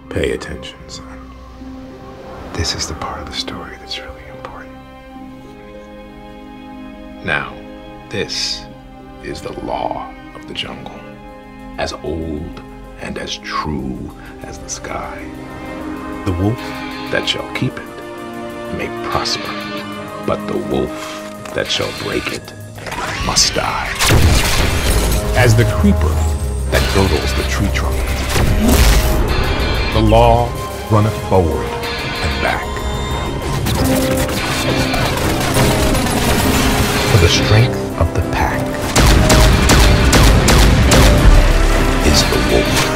Pay attention, son. This is the part of the story that's really important. Now, this is the law of the jungle, as old and as true as the sky. The wolf that shall keep it may prosper, but the wolf that shall break it must die. As the creeper that girdles the tree trunk, the law runneth forward and back. For the strength of the pack is the wolf.